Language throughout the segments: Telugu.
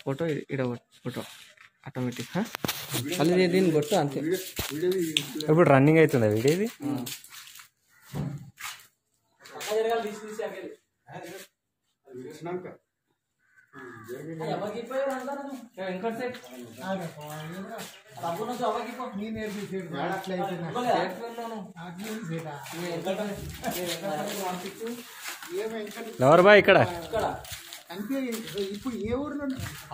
ఫోటో ఇడ ఫోటో ఆటోమేటిక్ మళ్ళీ దీన్ని కొట్టు అంతే. ఇప్పుడు రన్నింగ్ అవుతుందా వీడియో ఇది? లవర్ బాయ్ ఇక్కడ ఇప్పుడు ఏ ఊర్లో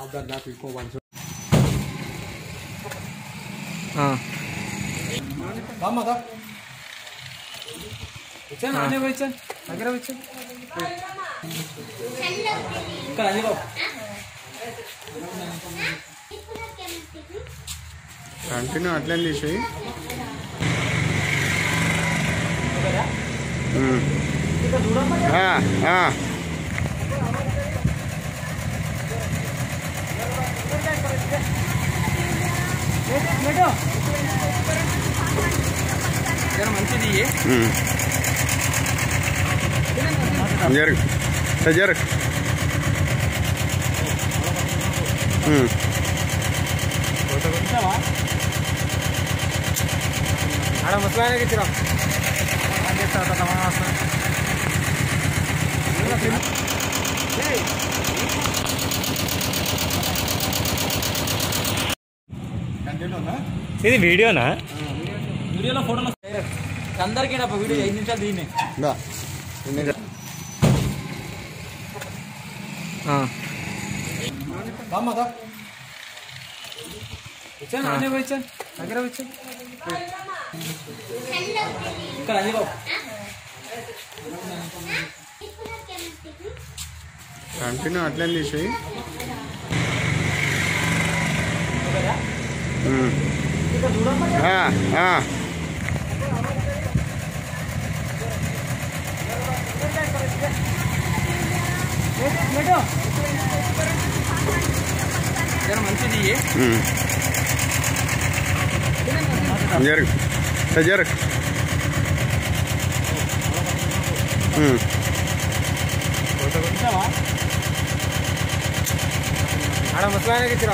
కంటిన్యూ అట్లా తీసేయి. మంచిది జరుగు జరుగు. ఆడ ముసలాయనకి ఇచ్చిరా ఇది వీడియోనా? వీడియోలో ఫోటోలో అందరికీ వీడియో 5 నిమిషాలు దీన్ని దగ్గర వచ్చాను ఇక్కడ అది కంటిన్యూ అట్లా తీసేయి. మంచిది జరుగు జరుగు. ఆడ ముసలాయనకి ఇచ్చిరా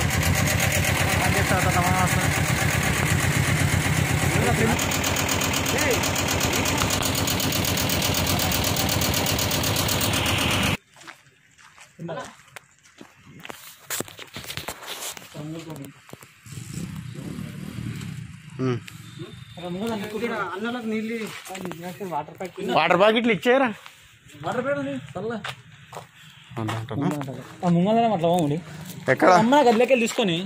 అన్నలకు నీళ్ళు వాటర్ ప్యాకెట్లు ఇచ్చారా? వాటర్ ప్యాకెట్ ముంగల్ అట్లా బాగుండి ఎక్కడ అమ్మ గదిలోకి తీసుకొని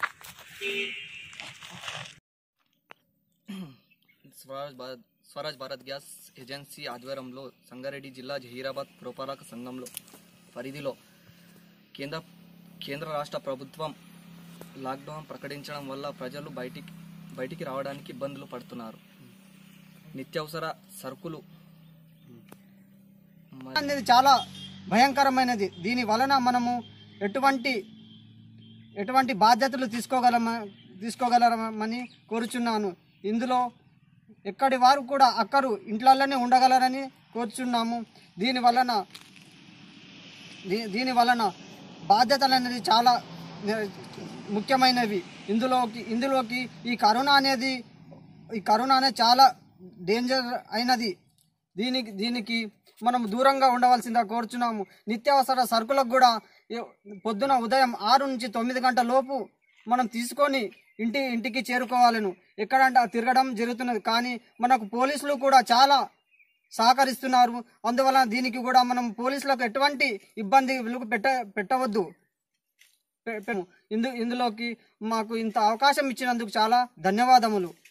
స్వరాజ్ భారత్ గ్యాస్ ఏజెన్సీ ఆధ్వర్యంలో సంగారెడ్డి జిల్లా జహీరాబాద్ పురపాలక సంఘంలో పరిధిలో కేంద్ర రాష్ట్ర ప్రభుత్వం లాక్డౌన్ ప్రకటించడం వల్ల ప్రజలు బయటికి రావడానికి ఇబ్బందులు పడుతున్నారు. నిత్యావసర సరుకులు అనేది చాలా భయంకరమైనది. దీని వలన మనము ఎటువంటి బాధ్యతలు తీసుకోగలమని కోరుచున్నాను. ఇందులో ఎక్కడి వారు కూడా అక్కరు ఇంట్లలోనే ఉండగలరని కోరుచున్నాము. దీని వలన బాధ్యతలు అనేది చాలా ముఖ్యమైనవి. ఇందులోకి ఈ కరోనా అనేది చాలా డేంజర్ అయినది. దీనికి మనం దూరంగా ఉండవలసిందిగా కోరుచున్నాము. నిత్యావసర సరుకులకు కూడా పొద్దున ఉదయం 6 నుంచి 9 గంటల లోపు మనం తీసుకొని ఇంటికి చేరుకోవాలను. ఎక్కడంటే తిరగడం జరుగుతున్నది. కానీ మనకు పోలీసులు కూడా చాలా సహకరిస్తున్నారు. అందువలన దీనికి కూడా మనం పోలీసులకు ఎటువంటి ఇబ్బంది పెట్టవద్దు. ఇందులోకి మాకు ఇంత అవకాశం ఇచ్చినందుకు చాలా ధన్యవాదములు.